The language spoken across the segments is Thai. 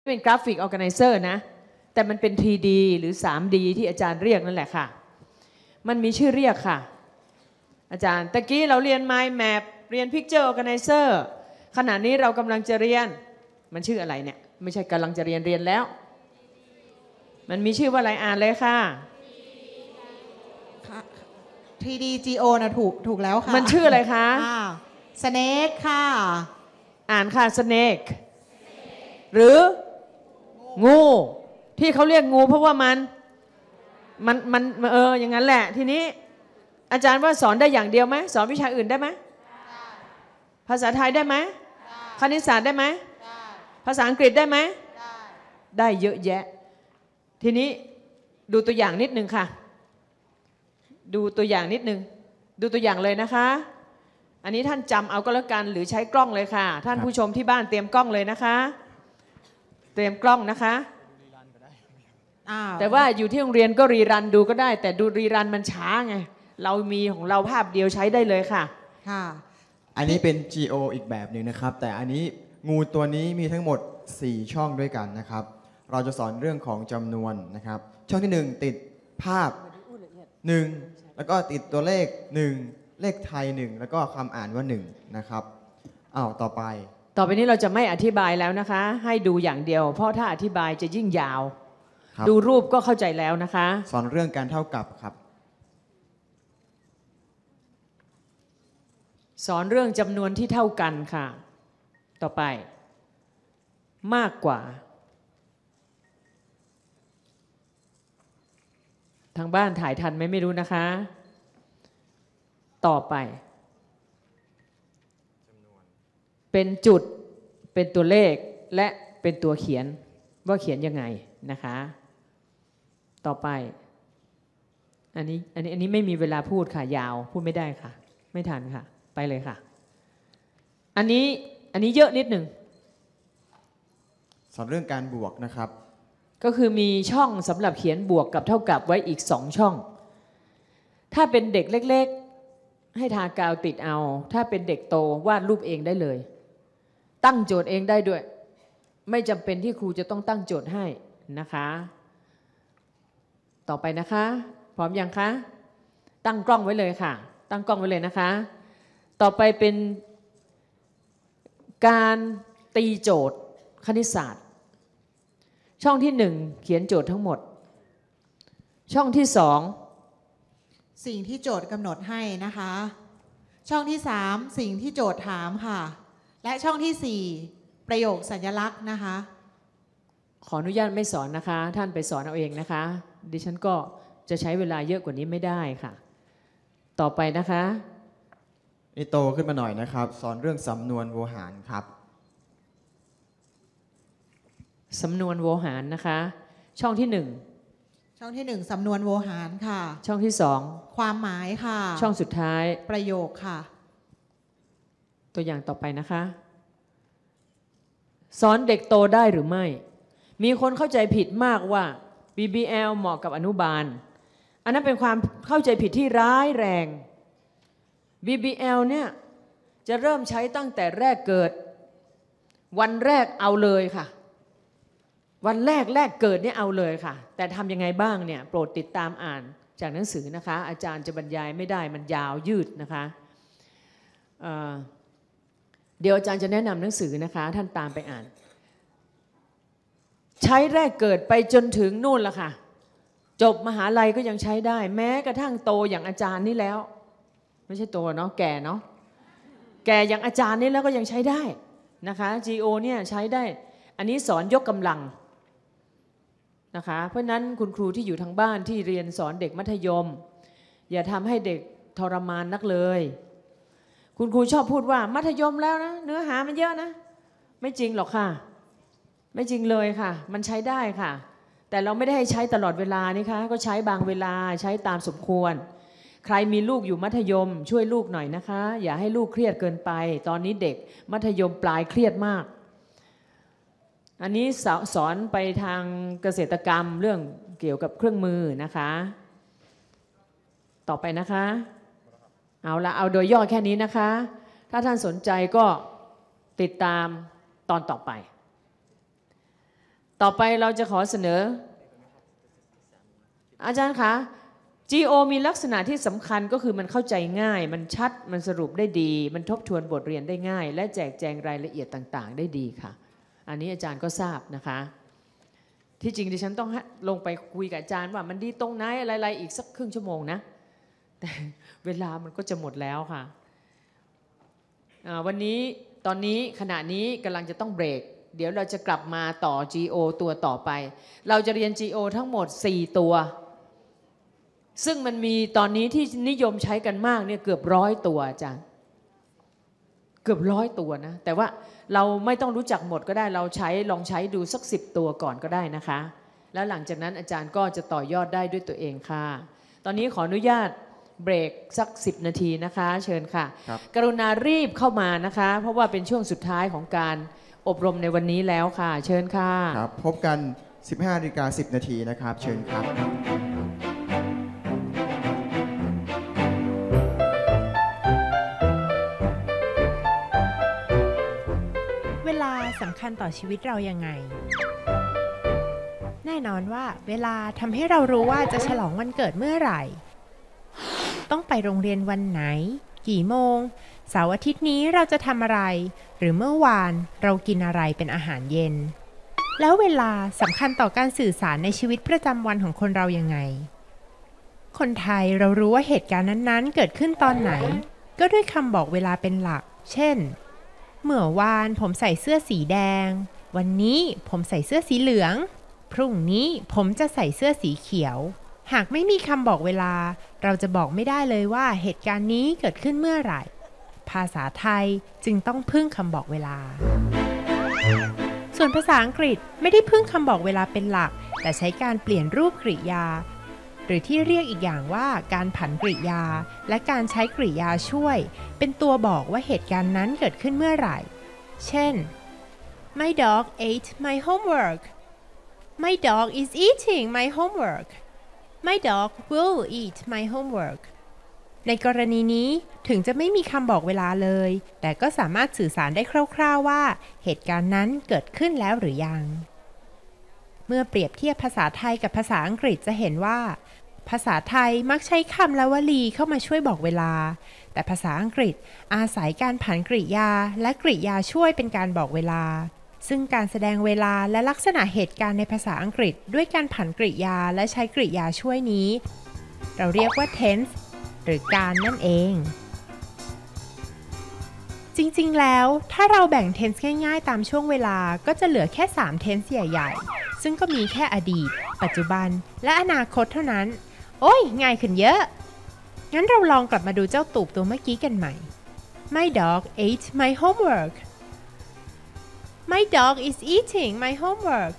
เป็นกราฟิกออร์แกไนเซอร์นะแต่มันเป็น 3D หรือ 3D ที่อาจารย์เรียกนั่นแหละค่ะมันมีชื่อเรียกค่ะอาจารย์ตะกี้เราเรียน Mind Map เรียน Picture Organizer ขณะนี้เรากำลังจะเรียนมันชื่ออะไรเนี่ยไม่ใช่กำลังจะเรียนแล้วมันมีชื่อว่าอะไรอ่านเลยค่ะ 3D Geo นะถูกแล้วค่ะมันชื่ออะไรคะ Snake ค่ะอ่านค่ะ Snake หรืองูที่เขาเรียกงูเพราะว่ามันอย่างนั้นแหละทีนี้อาจารย์ว่าสอนได้อย่างเดียวไหมสอนวิชาอื่นได้ไหมภาษาไทยได้ไหมคณิตศาสตร์ได้ไหมภาษาอังกฤษได้ไหมได้เยอะแยะทีนี้ดูตัวอย่างนิดนึงค่ะดูตัวอย่างนิดนึงดูตัวอย่างเลยนะคะอันนี้ท่านจำเอาก็แล้วกันหรือใช้กล้องเลยค่ะท่านผู้ชมที่บ้านเตรียมกล้องเลยนะคะเตรียมกล้องนะคะแต่ว่าอยู่ที่โรงเรียนก็รีรันดูก็ได้แต่ดูรีรันมันช้าไงเรามีของเราภาพเดียวใช้ได้เลยค่ะค่ะอันนี้เป็น Geo อีกแบบหนึ่งนะครับแต่อันนี้งูตัวนี้มีทั้งหมด4ช่องด้วยกันนะครับเราจะสอนเรื่องของจำนวนนะครับช่องที่1ติดภาพ1แล้วก็ติดตัวเลข1เลขไทย1แล้วก็คำอ่านว่า1นะครับต่อไปนี้เราจะไม่อธิบายแล้วนะคะให้ดูอย่างเดียวเพราะถ้าอธิบายจะยิ่งยาวดูรูปก็เข้าใจแล้วนะคะสอนเรื่องการเท่ากับครับสอนเรื่องจำนวนที่เท่ากันค่ะต่อไปมากกว่าทางบ้านถ่ายทันไหมไม่รู้นะคะต่อไปเป็นจุดเป็นตัวเลขและเป็นตัวเขียนว่าเขียนยังไงนะคะต่อไปอันนี้ไม่มีเวลาพูดค่ะยาวพูดไม่ได้ค่ะไม่ทันค่ะไปเลยค่ะอันนี้เยอะนิดหนึ่งสอนเรื่องการบวกนะครับก็คือมีช่องสำหรับเขียนบวกกับเท่ากับไว้อีก2ช่องถ้าเป็นเด็กเล็กๆให้ทากาวติดเอาถ้าเป็นเด็กโตวาดรูปเองได้เลยตั้งโจทย์เองได้ด้วยไม่จำเป็นที่ครูจะต้องตั้งโจทย์ให้นะคะต่อไปนะคะพร้อมยังคะตั้งกล้องไว้เลยค่ะตั้งกล้องไว้เลยนะคะต่อไปเป็นการตีโจทย์คณิตศาสตร์ช่องที่1เขียนโจทย์ทั้งหมดช่องที่2 สิ่งที่โจทย์กำหนดให้นะคะช่องที่3สิ่งที่โจทย์ถามค่ะและช่องที่4ประโยคสัญลักษณ์นะคะขออนุญาตไม่สอนนะคะท่านไปสอนเอาเองนะคะดิฉันก็จะใช้เวลาเยอะกว่านี้ไม่ได้ค่ะต่อไปนะคะนี่โตขึ้นมาหน่อยนะครับสอนเรื่องสำนวนโวหารครับสำนวนโวหารนะคะช่องที่ช่องที่1สำนวนโวหารค่ะช่องที่2 ความหมายค่ะช่องสุดท้ายประโยคค่ะตัวอย่างต่อไปนะคะสอนเด็กโตได้หรือไม่มีคนเข้าใจผิดมากว่า BBL เหมาะกับอนุบาลอันนั้นเป็นความเข้าใจผิดที่ร้ายแรง BBL เนี่ยจะเริ่มใช้ตั้งแต่แรกเกิดวันแรกเอาเลยค่ะวันแรกเกิดเนี่ยเอาเลยค่ะแต่ทำยังไงบ้างเนี่ยโปรดติดตามอ่านจากหนังสือนะคะอาจารย์จะบรรยายไม่ได้มันยาวยืดนะคะเดี๋ยวอาจารย์จะแนะนำหนังสือนะคะท่านตามไปอ่านใช้แรกเกิดไปจนถึงนู่นละค่ะจบมหาลัยก็ยังใช้ได้แม้กระทั่งโตอย่างอาจารย์นี่แล้วไม่ใช่โตเนาะแก่เนาะแก่อย่างอาจารย์นี่แล้วก็ยังใช้ได้นะคะ GO เนี่ยใช้ได้อันนี้สอนยกกำลังนะคะเพราะนั้นคุณครูที่อยู่ทางบ้านที่เรียนสอนเด็กมัธยมอย่าทำให้เด็กทรมานนักเลยคุณครูชอบพูดว่ามัธยมแล้วนะเนื้อหามันเยอะนะไม่จริงหรอกค่ะไม่จริงเลยค่ะมันใช้ได้ค่ะแต่เราไม่ได้ให้ใช้ตลอดเวลานี่คะก็ใช้บางเวลาใช้ตามสมควรใครมีลูกอยู่มัธยมช่วยลูกหน่อยนะคะอย่าให้ลูกเครียดเกินไปตอนนี้เด็กมัธยมปลายเครียดมากอันนี้สอนไปทางเกษตรกรรมเรื่องเกี่ยวกับเครื่องมือนะคะต่อไปนะคะเอาโดยย่อแค่นี้นะคะถ้าท่านสนใจก็ติดตามตอนต่อไปต่อไปเราจะขอเสนออาจารย์คะ GO มีลักษณะที่สำคัญก็คือมันเข้าใจง่ายมันชัดมันสรุปได้ดีมันทบทวนบทเรียนได้ง่ายและแจกแจงรายละเอียดต่างๆได้ดีค่ะอันนี้อาจารย์ก็ทราบนะคะที่จริงดิฉันต้องลงไปคุยกับอาจารย์ว่ามันดีตรงไหนอะไรๆอีกสักครึ่งชั่วโมงนะแต่เวลามันก็จะหมดแล้วค่ะวันนี้ตอนนี้ขณะนี้กำลังจะต้องเบรกเดี๋ยวเราจะกลับมาต่อ GO ตัวต่อไปเราจะเรียน GO ทั้งหมด4ตัวซึ่งมันมีตอนนี้ที่นิยมใช้กันมากเนี่ยเกือบ100ตัวอาจารย์เกือบ100ตัวนะแต่ว่าเราไม่ต้องรู้จักหมดก็ได้เราลองใช้ดูสัก10ตัวก่อนก็ได้นะคะแล้วหลังจากนั้นอาจารย์ก็จะต่อยอดได้ด้วยตัวเองค่ะตอนนี้ขออนุญาตเบรกสัก10นาทีนะคะเชิญค่ะกรุณารีบเข้ามานะคะเพราะว่าเป็นช่วงสุดท้ายของการอบรมในวันนี้แล้วค่ะเชิญค่ะครับพบกัน 15:10 นาทีนะครับเชิญครับเวลาสำคัญต่อชีวิตเรายังไงแน่นอนว่าเวลาทำให้เรารู้ว่าจะฉลองวันเกิดเมื่อไหร่ต้องไปโรงเรียนวันไหนกี่โมงเสาร์อาทิตย์นี้เราจะทำอะไรหรือเมื่อวานเรากินอะไรเป็นอาหารเย็นแล้วเวลาสำคัญต่อการสื่อสารในชีวิตประจำวันของคนเรายังไงคนไทยเรารู้ว่าเหตุการณ์นั้นๆเกิดขึ้นตอนไหนก็ด้วยคำบอกเวลาเป็นหลักเช่นเมื่อวานผมใส่เสื้อสีแดงวันนี้ผมใส่เสื้อสีเหลืองพรุ่งนี้ผมจะใส่เสื้อสีเขียวหากไม่มีคำบอกเวลาเราจะบอกไม่ได้เลยว่าเหตุการณ์นี้เกิดขึ้นเมื่อไหร่ภาษาไทยจึงต้องพึ่งคำบอกเวลาส่วนภาษาอังกฤษไม่ได้พึ่งคำบอกเวลาเป็นหลักแต่ใช้การเปลี่ยนรูปกริยาหรือที่เรียกอีกอย่างว่าการผันกริยาและการใช้กริยาช่วยเป็นตัวบอกว่าเหตุการณ์นั้นเกิดขึ้นเมื่อไหร่เช่น My dog ate my homework My dog is eating my homework My dog will eat my homework ในกรณีนี้ถึงจะไม่มีคำบอกเวลาเลยแต่ก็สามารถสื่อสารได้คร่าวๆว่าเหตุการณ์นั้นเกิดขึ้นแล้วหรือยังเมื่อเปรียบเทียบภาษาไทยกับภาษาอังกฤษจะเห็นว่าภาษาไทยมักใช้คำและวลีเข้ามาช่วยบอกเวลาแต่ภาษาอังกฤษอาศัยการผันกริยาและกริยาช่วยเป็นการบอกเวลาซึ่งการแสดงเวลาและลักษณะเหตุการณ์ในภาษาอังกฤษด้วยการผันกริยาและใช้กริยาช่วยนี้เราเรียกว่า tense หรือการนั่นเองจริงๆแล้วถ้าเราแบ่ง tense ง่ายๆตามช่วงเวลาก็จะเหลือแค่3 tense ใหญ่ๆซึ่งก็มีแค่อดีตปัจจุบันและอนาคตเท่านั้นโอ้ยง่ายขึ้นเยอะงั้นเราลองกลับมาดูเจ้าตูบตัวเมื่อกี้กันใหม่ My dog ate my homework My dog is eating my homework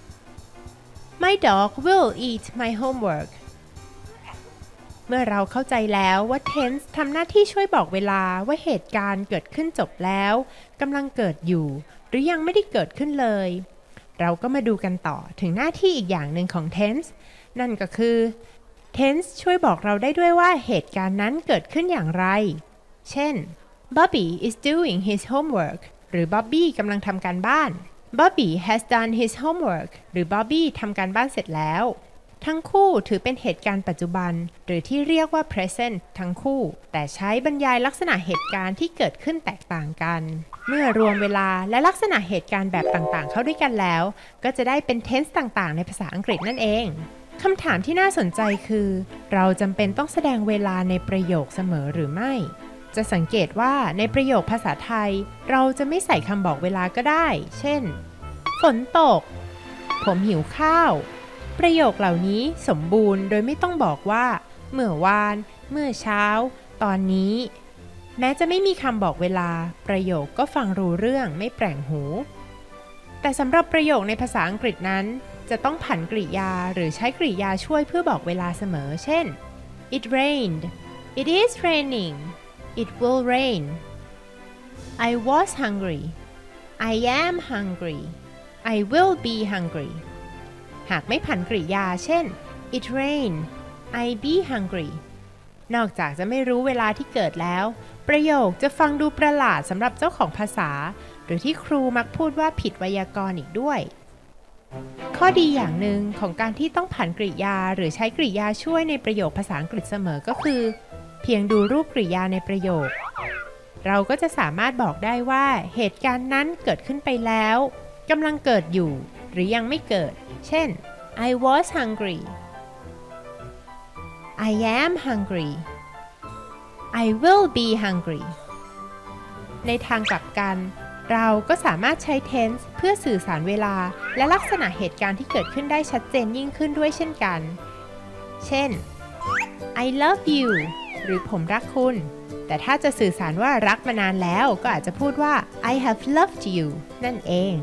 My dog will eat my homework เมื่อเราเข้าใจแล้วว่า tense ทำหน้าที่ช่วยบอกเวลาว่าเหตุการณ์เกิดขึ้นจบแล้วกำลังเกิดอยู่หรือยังไม่ได้เกิดขึ้นเลยเราก็มาดูกันต่อถึงหน้าที่อีกอย่างหนึ่งของ tense นั่นก็คือ tense ช่วยบอกเราได้ด้วยว่าเหตุการณ์นั้นเกิดขึ้นอย่างไรเช่น Bobby is doing his homework หรือ Bobby กำลังทำการบ้าน Bobby has done his homework หรือ Bobby ทำการบ้านเสร็จแล้วทั้งคู่ถือเป็นเหตุการณ์ปัจจุบันหรือที่เรียกว่า present ทั้งคู่แต่ใช้บรรยายลักษณะเหตุการณ์ที่เกิดขึ้นแตกต่างกันเมื่อรวมเวลาและลักษณะเหตุการณ์แบบต่างๆเข้าด้วยกันแล้วก็จะได้เป็น tense ต่างๆในภาษาอังกฤษนั่นเองคำถามที่น่าสนใจคือเราจำเป็นต้องแสดงเวลาในประโยคเสมอหรือไม่จะสังเกตว่าในประโยคภาษาไทยเราจะไม่ใส่คำบอกเวลาก็ได้เช่นฝนตกผมหิวข้าวประโยคเหล่านี้สมบูรณ์โดยไม่ต้องบอกว่าเมื่อวานเมื่อเช้าตอนนี้แม้จะไม่มีคำบอกเวลาประโยคก็ฟังรู้เรื่องไม่แปลงหูแต่สำหรับประโยคในภาษาอังกฤษนั้นจะต้องผันกริยาหรือใช้กริยาช่วยเพื่อบอกเวลาเสมอเช่น It rained It is raining It will rain I was hungry I am hungry I will be hungry หากไม่ผันกริยาเช่น It rained I be hungry นอกจากจะไม่รู้เวลาที่เกิดแล้วประโยคจะฟังดูประหลาดสำหรับเจ้าของภาษาหรือที่ครูมักพูดว่าผิดไวยากรณ์อีกด้วยข้อดีอย่างหนึ่งของการที่ต้องผันกริยาหรือใช้กริยาช่วยในประโยคภาษาอังกฤษเสมอก็คือเพียงดูรูปกริยาในประโยคเราก็จะสามารถบอกได้ว่าเหตุการณ์นั้นเกิดขึ้นไปแล้วกำลังเกิดอยู่หรือยังไม่เกิดเช่น I was hungry I am hungry I will be hungry ในทางกลับกันเราก็สามารถใช้ tense เพื่อสื่อสารเวลาและลักษณะเหตุการณ์ที่เกิดขึ้นได้ชัดเจนยิ่งขึ้นด้วยเช่นกันเช่น I love you หรือผมรักคุณแต่ถ้าจะสื่อสารว่ารักมานานแล้วก็อาจจะพูดว่า I have loved you นั่นเอง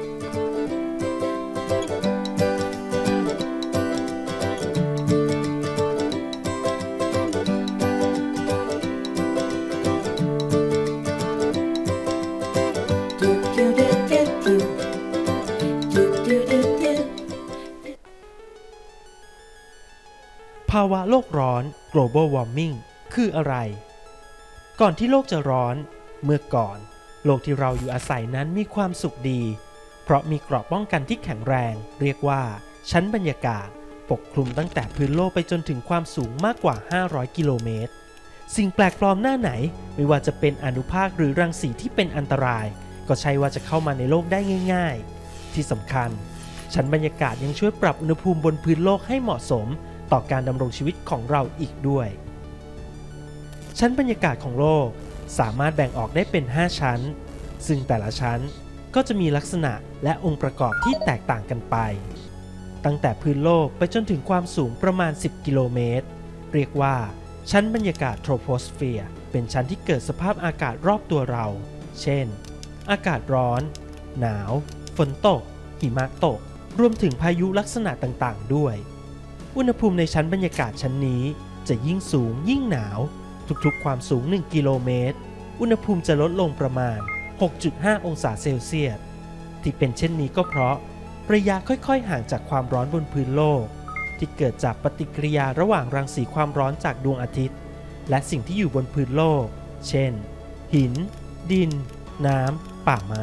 ภาวะโลกร้อน global warming คืออะไรก่อนที่โลกจะร้อนเมื่อก่อนโลกที่เราอยู่อาศัยนั้นมีความสุขดีเพราะมีเกราะป้องกันที่แข็งแรงเรียกว่าชั้นบรรยากาศปกคลุมตั้งแต่พื้นโลกไปจนถึงความสูงมากกว่า500กิโลเมตรสิ่งแปลกปลอมหน้าไหนไม่ว่าจะเป็นอนุภาคหรือรังสีที่เป็นอันตรายก็ใช่ว่าจะเข้ามาในโลกได้ง่ายๆที่สำคัญชั้นบรรยากาศยังช่วยปรับอุณหภูมิบนพื้นโลกให้เหมาะสมต่อการดำรงชีวิตของเราอีกด้วยชั้นบรรยากาศของโลกสามารถแบ่งออกได้เป็น5ชั้นซึ่งแต่ละชั้นก็จะมีลักษณะและองค์ประกอบที่แตกต่างกันไปตั้งแต่พื้นโลกไปจนถึงความสูงประมาณ10กิโลเมตรเรียกว่าชั้นบรรยากาศโทรโพสเฟียร์เป็นชั้นที่เกิดสภาพอากาศรอบตัวเราเช่นอากาศร้อนหนาวฝนตกหิมะตกรวมถึงพายุลักษณะต่างๆด้วยอุณหภูมิในชั้นบรรยากาศชั้นนี้จะยิ่งสูงยิ่งหนาวทุกๆความสูง1กิโลเมตรอุณหภูมิจะลดลงประมาณ 6.5 องศาเซลเซียสที่เป็นเช่นนี้ก็เพราะระยะค่อยๆห่างจากความร้อนบนพื้นโลกที่เกิดจากปฏิกิริยาระหว่างรังสีความร้อนจากดวงอาทิตย์และสิ่งที่อยู่บนพื้นโลกเช่นหินดินน้ำป่าไม้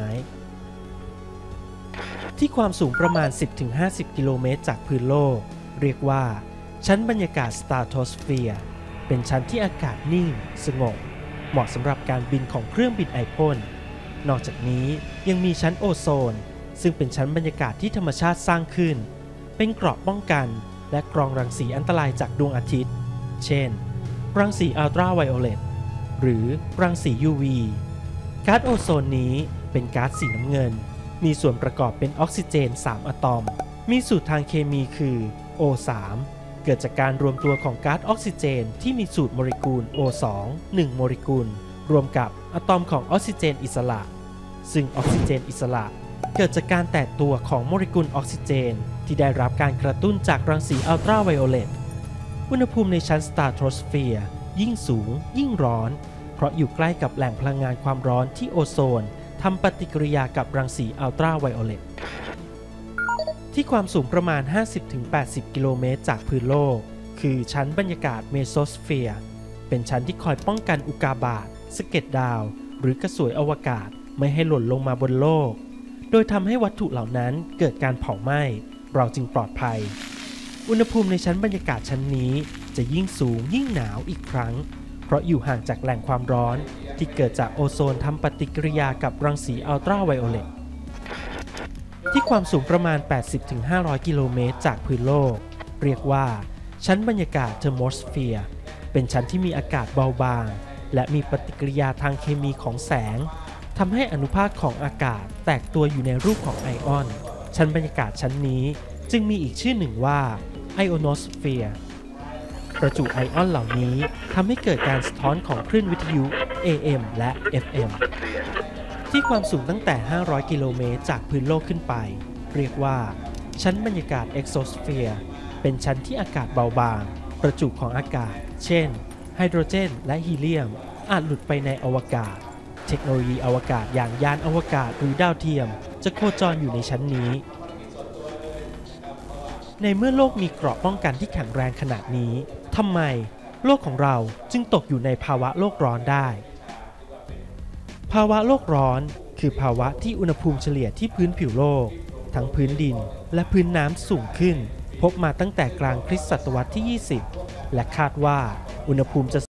ที่ความสูงประมาณ 10-50 กิโลเมตรจากพื้นโลกเรียกว่าชั้นบรรยากาศสตราโตสเฟียร์เป็นชั้นที่อากาศนิ่งสงบเหมาะสำหรับการบินของเครื่องบินไอพ่นนอกจากนี้ยังมีชั้นโอโซนซึ่งเป็นชั้นบรรยากาศที่ธรรมชาติสร้างขึ้นเป็นเกราะป้องกันและกรองรังสีอันตรายจากดวงอาทิตย์เช่นรังสีอัลตราไวโอเลตหรือรังสี UV ก๊าซโอโซนนี้เป็นก๊าซสีน้ำเงินมีส่วนประกอบเป็นออกซิเจน3อะตอมมีสูตรทางเคมีคือ O3 เกิดจากการรวมตัวของก๊าซออกซิเจนที่มีสูตรโมเลกุล O2 1 โมเลกุลรวมกับอะตอมของออกซิเจนอิสระซึ่งออกซิเจนอิสระเกิดจากการแตกตัวของโมเลกุลออกซิเจนที่ได้รับการกระตุ้นจากรังสีอัลตราไวโอเลตอุณหภูมิในชั้นสตราโตสเฟียร์ยิ่งสูงยิ่งร้อนเพราะอยู่ใกล้กับแหล่งพลังงานความร้อนที่โอโซนทำปฏิกิริยากับรังสีอัลตราไวโอเลตที่ความสูงประมาณ 50-80 กิโลเมตรจากพื้นโลกคือชั้นบรรยากาศเมโซสเฟียร์เป็นชั้นที่คอยป้องกันอุกาบาตสะเก็ดดาวหรือกระสวยอวกาศไม่ให้หล่นลงมาบนโลกโดยทำให้วัตถุเหล่านั้นเกิดการเผาไหม้เราจึงปลอดภัยอุณหภูมิในชั้นบรรยากาศชั้นนี้จะยิ่งสูงยิ่งหนาวอีกครั้งเพราะอยู่ห่างจากแหล่งความร้อนที่เกิดจากโอโซนทำปฏิกิริยากับรังสีอัลตราไวโอเลตที่ความสูงประมาณ 80-500 กิโลเมตรจากพื้นโลกเรียกว่าชั้นบรรยากาศเทอร์โมสเฟียร์เป็นชั้นที่มีอากาศเบาบางและมีปฏิกิริยาทางเคมีของแสงทำให้อนุภาคของอากาศแตกตัวอยู่ในรูปของไอออนชั้นบรรยากาศชั้นนี้จึงมีอีกชื่อหนึ่งว่าไอโอโนสเฟียร์ประจุไอออนเหล่านี้ทำให้เกิดการสะท้อนของคลื่นวิทยุ AM และ FM ที่ความสูงตั้งแต่500กิโลเมตรจากพื้นโลกขึ้นไปเรียกว่าชั้นบรรยากาศเอ็กโซสเฟียร์เป็นชั้นที่อากาศเบาบางประจุของอากาศเช่นไฮโดรเจนและฮีเลียมอาจหลุดไปในอวกาศเทคโนโลยีอวกาศอย่างยานอวกาศหรือดาวเทียมจะโคจรอยู่ในชั้นนี้ในเมื่อโลกมีเกราะป้องกันที่แข็งแรงขนาดนี้ทำไมโลกของเราจึงตกอยู่ในภาวะโลกร้อนได้ภาวะโลกร้อนคือภาวะที่อุณหภูมิเฉลี่ยที่พื้นผิวโลกททั้งพื้นดินและพื้นน้ำสูงขึ้นพบมาตั้งแต่กลางคริสตศตวรรษที่ 20 และคาดว่าอุณหภูมิจะ